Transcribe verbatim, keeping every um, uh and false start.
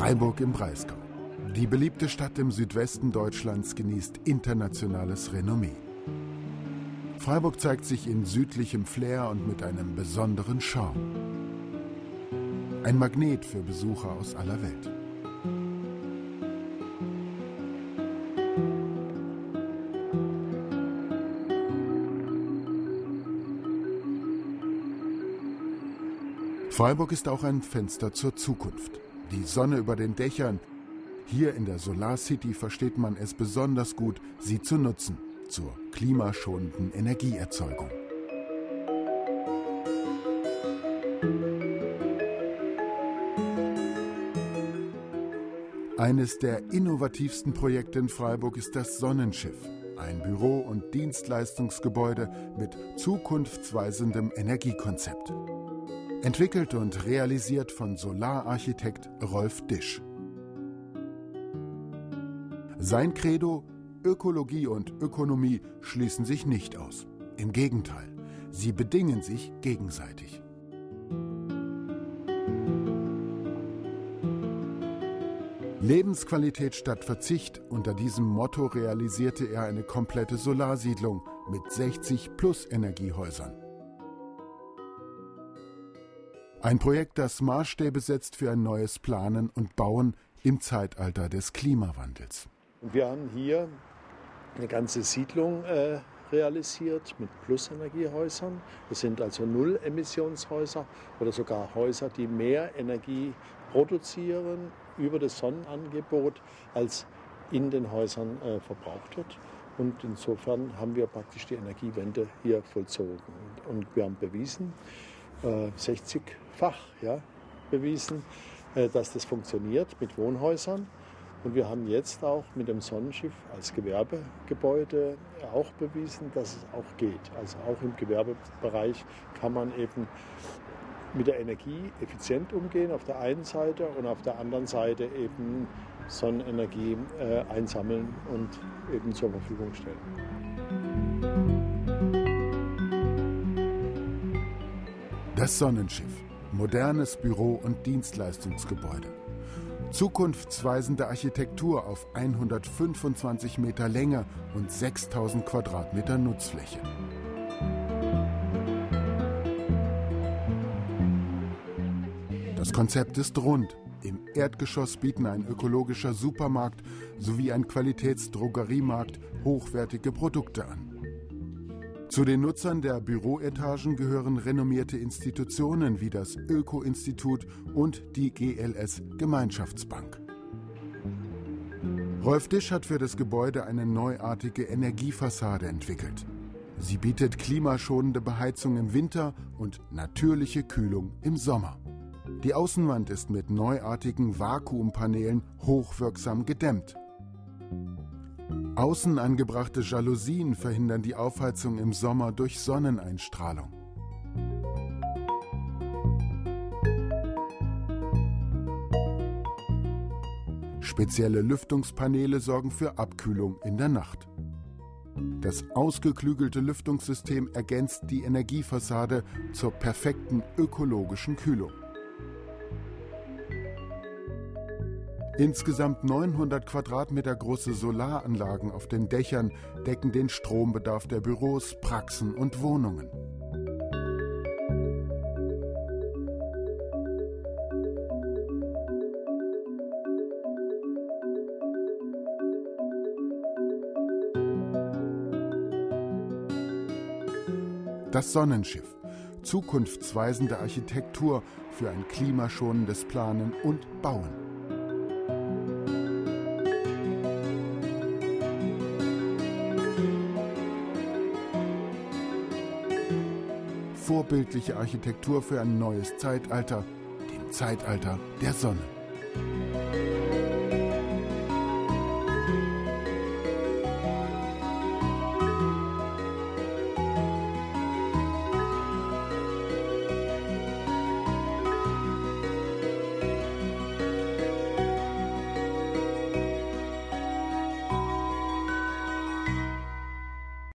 Freiburg im Breisgau. Die beliebte Stadt im Südwesten Deutschlands genießt internationales Renommee. Freiburg zeigt sich in südlichem Flair und mit einem besonderen Charme. Ein Magnet für Besucher aus aller Welt. Freiburg ist auch ein Fenster zur Zukunft. Die Sonne über den Dächern. Hier in der Solar City versteht man es besonders gut, sie zu nutzen, zur klimaschonenden Energieerzeugung. Eines der innovativsten Projekte in Freiburg ist das Sonnenschiff, ein Büro- und Dienstleistungsgebäude mit zukunftsweisendem Energiekonzept. Entwickelt und realisiert von Solararchitekt Rolf Disch. Sein Credo: Ökologie und Ökonomie schließen sich nicht aus. Im Gegenteil, sie bedingen sich gegenseitig. Lebensqualität statt Verzicht, unter diesem Motto realisierte er eine komplette Solarsiedlung mit sechzig plus Energiehäusern. Ein Projekt, das Maßstäbe setzt für ein neues Planen und Bauen im Zeitalter des Klimawandels. Wir haben hier eine ganze Siedlung äh, realisiert mit Plus-Energiehäusern. Das sind also Null-Emissionshäuser oder sogar Häuser, die mehr Energie produzieren über das Sonnenangebot, als in den Häusern äh, verbraucht wird. Und insofern haben wir praktisch die Energiewende hier vollzogen. Und wir haben bewiesen, äh, sechzigfach ja, bewiesen, äh, dass das funktioniert mit Wohnhäusern. Und wir haben jetzt auch mit dem Sonnenschiff als Gewerbegebäude auch bewiesen, dass es auch geht. Also auch im Gewerbebereich kann man eben mit der Energie effizient umgehen auf der einen Seite und auf der anderen Seite eben Sonnenenergie äh, einsammeln und eben zur Verfügung stellen. Das Sonnenschiff, modernes Büro- und Dienstleistungsgebäude. Zukunftsweisende Architektur auf hundertfünfundzwanzig Meter Länge und sechstausend Quadratmeter Nutzfläche. Das Konzept ist rund. Im Erdgeschoss bieten ein ökologischer Supermarkt sowie ein Qualitätsdrogeriemarkt hochwertige Produkte an. Zu den Nutzern der Büroetagen gehören renommierte Institutionen wie das Öko-Institut und die G L S Gemeinschaftsbank. Rolf Disch hat für das Gebäude eine neuartige Energiefassade entwickelt. Sie bietet klimaschonende Beheizung im Winter und natürliche Kühlung im Sommer. Die Außenwand ist mit neuartigen Vakuumpaneelen hochwirksam gedämmt. Außen angebrachte Jalousien verhindern die Aufheizung im Sommer durch Sonneneinstrahlung. Spezielle Lüftungspaneele sorgen für Abkühlung in der Nacht. Das ausgeklügelte Lüftungssystem ergänzt die Energiefassade zur perfekten ökologischen Kühlung. Insgesamt neunhundert Quadratmeter große Solaranlagen auf den Dächern decken den Strombedarf der Büros, Praxen und Wohnungen. Das Sonnenschiff. Zukunftsweisende Architektur für ein klimaschonendes Planen und Bauen. Vorbildliche Architektur für ein neues Zeitalter, dem Zeitalter der Sonne.